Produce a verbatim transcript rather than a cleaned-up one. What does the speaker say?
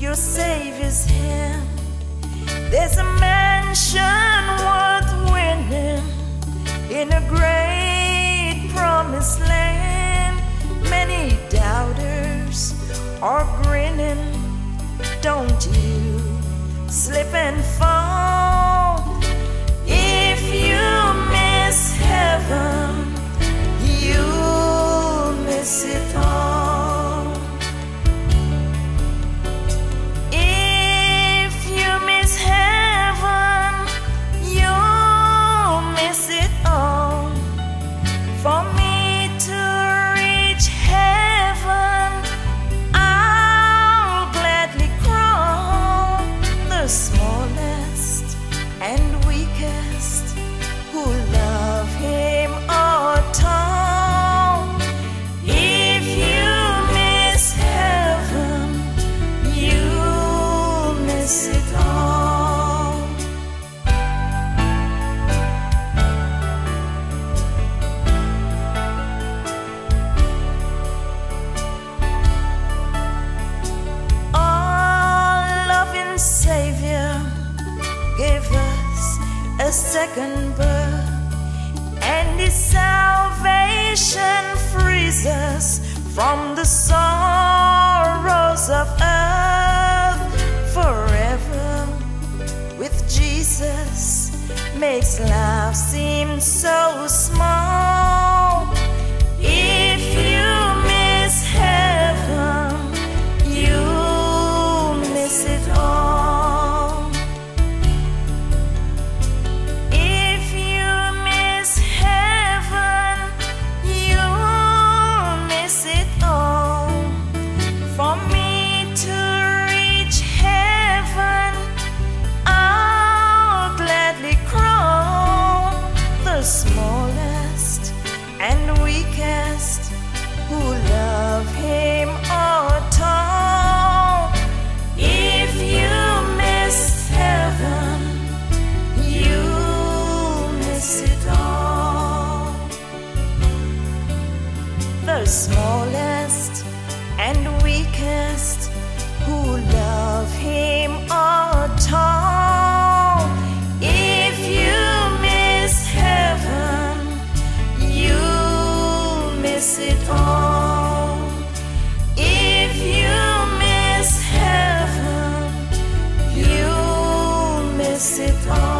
your Savior's hand. There's a mansion worth winning in a great promised land. Many doubters are grinning. Don't you slip and fall. If you miss heaven, you'll miss it all. If you miss heaven, you'll miss it all. For me to reach heaven, I'll gladly crawl the smallest and weakest who love him or tall. If you miss heaven, you'll miss it all. Our loving Savior gave us a second birth, and His salvation frees us from the sorrows of earth. Forever with Jesus makes life seem so small. If you miss heaven, you'll miss it all. If you miss heaven, you'll miss it all. For me to reach heaven, I'll gladly crawl the smallest and weakest who love him or tall. If you miss heaven, you'll miss it all. The smallest and weakest who love him or tall. If you miss heaven, you'll miss it all. If you miss heaven, you'll miss it all.